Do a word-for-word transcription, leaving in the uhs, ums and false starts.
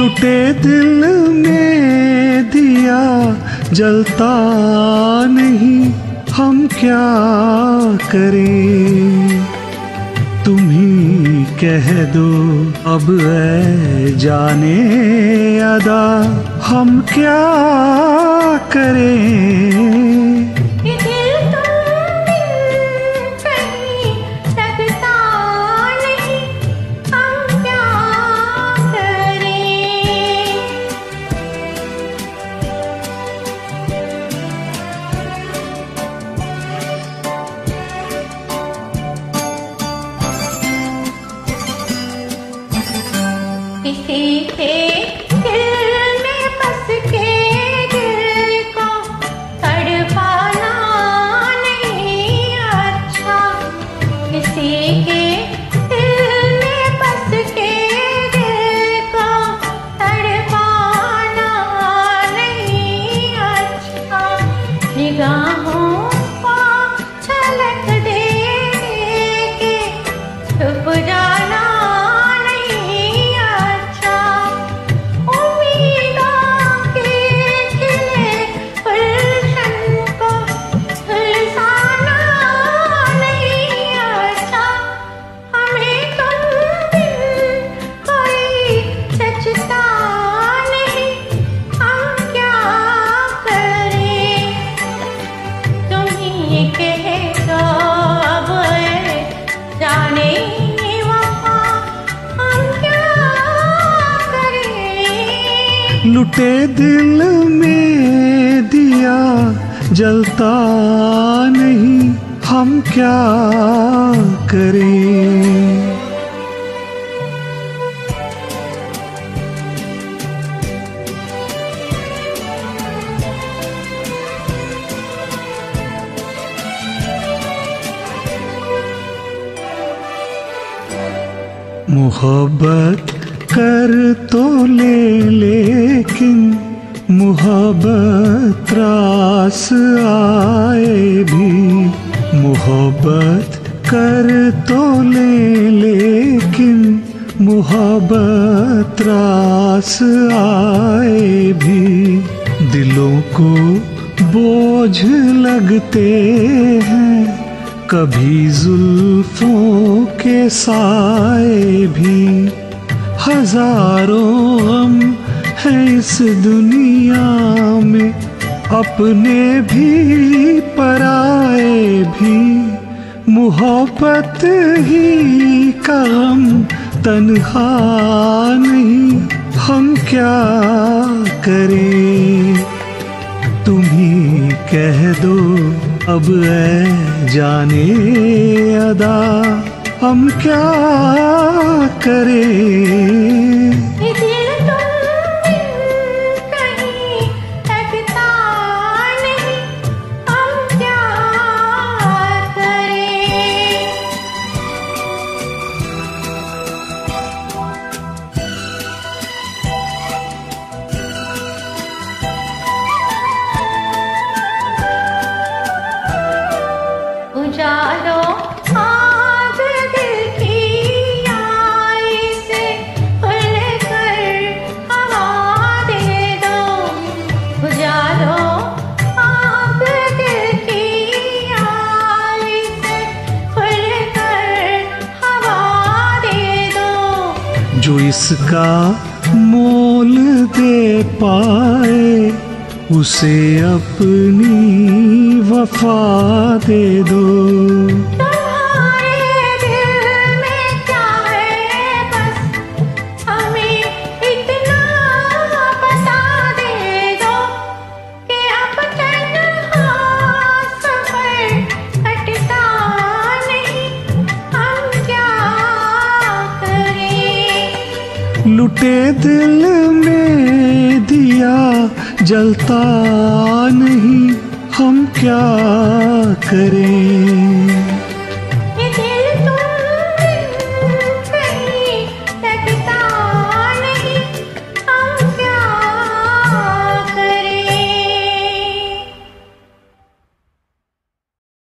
लुटे दिल में दिया जलता नहीं, हम क्या करें। तुम ही कह दो अब ऐ जाने अदा, हम क्या करें। किसी के दिल में बस के दिल को तड़पाना नहीं अच्छा। किसी के दिल में बस के दिल को तड़पाना नहीं अच्छा। निगाहों को झलक दे के छुप जाना लुटे दिल में दिया जलता नहीं, हम क्या करें। मोहब्बत कर तो ले लेकिन मोहब्बत त्रास आए भी। मोहब्बत कर तो ले लेकिन मोहब्बत त्रास आए भी। दिलों को बोझ लगते हैं कभी जुल्फों के साए भी। हजारों हम हैं इस दुनिया में, अपने भी पराए भी। मोहब्बत ही का हम तन्हा नहीं, हम क्या करें। तुम ही कह दो अब ऐ जाने अदा, हम क्या करें। उजालो आग दिल की आई से खुल कर हवा दे दो। उजालो आग दिल की आई से खुल कर हवा दे दो। जो इसका मोल दे पाए उसे अपनी वफा दे दो। तुम्हारे दिल में क्या है बस हमें इतना बता दे दो कि अब तन्हा सफर कटता नहीं, हम क्या करें। लुटे दिल में दिया जलता नहीं, हम क्या करें।